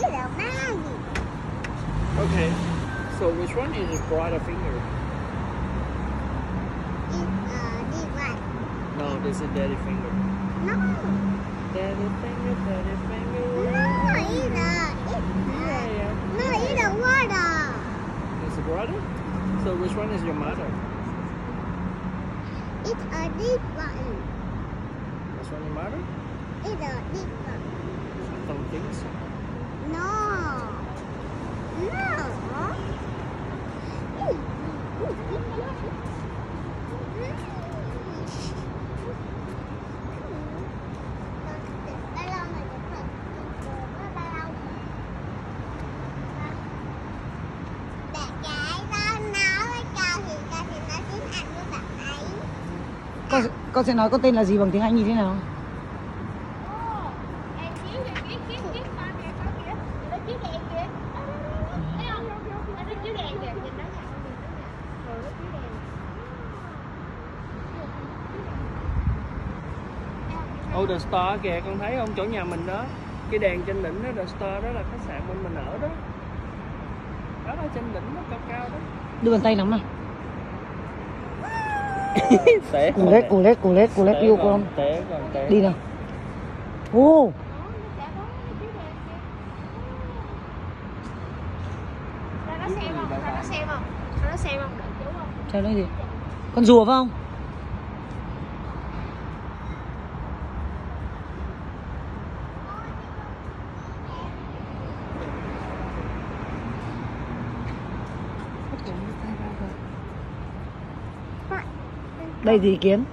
Okay. So which one is a brighter finger? No, this is daddy finger. Daddy finger, daddy finger. It's a brother? So which one is your mother? It's a deep one. Which one your mother? It's a deep one. I don't think so. No. Con sẽ nói con tên là gì bằng tiếng Anh như thế nào? Oh, The Star kìa, con thấy không? Chỗ nhà mình đó, cái đèn trên đỉnh đó, The Star đó là khách sạn bên mình ở đó. Đó là trên đỉnh đó, cao cao đó. Đưa bàn tay nắm nào. Té Cùng lết yêu con. Té. Đi nào. Ô. Nó xem không? Theo đây gì? Con rùa phải không? Đây gì Kiến?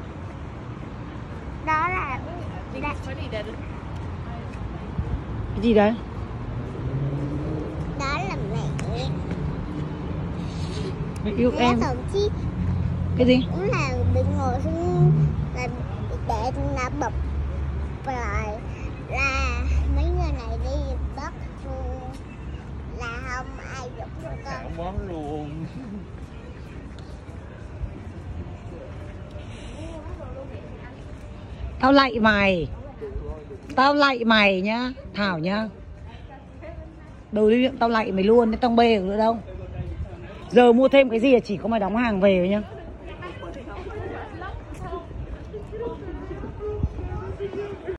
Đó là Cái gì đấy? đó là mẹ. Mẹ yêu Mẹ em. thậm chí Cái gì? cũng là bị ngồi xuống là để là bập lại là mấy người này đi bắt là không ai giúp cho con. Món luôn. Tao lạy mày nhá, Thảo nhá. Đồ lưu niệm tao lạy mày luôn, trong bê nữa đâu. Giờ mua thêm cái gì là chỉ có mày đóng hàng về nhá.